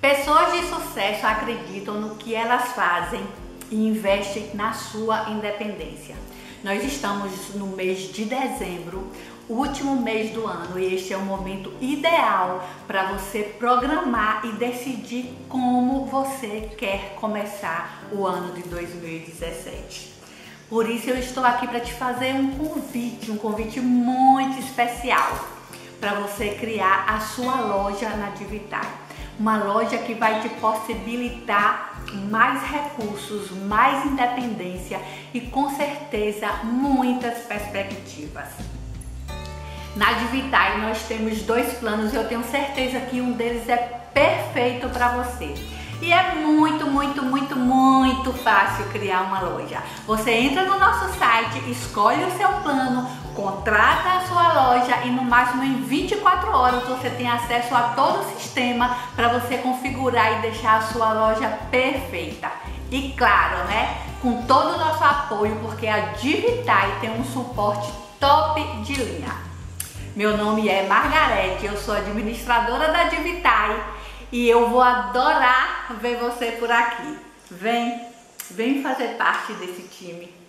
Pessoas de sucesso acreditam no que elas fazem e investem na sua independência. Nós estamos no mês de dezembro, último mês do ano, e este é o momento ideal para você programar e decidir como você quer começar o ano de 2017. Por isso eu estou aqui para te fazer um convite muito especial para você criar a sua loja na Divitai. Uma loja que vai te possibilitar mais recursos, mais independência e com certeza muitas perspectivas. Na Divitai nós temos 2 planos e eu tenho certeza que um deles é perfeito para você. E é muito fácil criar uma loja. Você entra no nosso site, escolhe o seu plano, contrata a sua loja e no máximo em 24 horas você tem acesso a todo o sistema para você configurar e deixar a sua loja perfeita. E claro, né, com todo o nosso apoio, porque a Divitai tem um suporte top de linha. Meu nome é Margarete, eu sou administradora da Divitai e eu vou adorar ver você por aqui. Vem fazer parte desse time.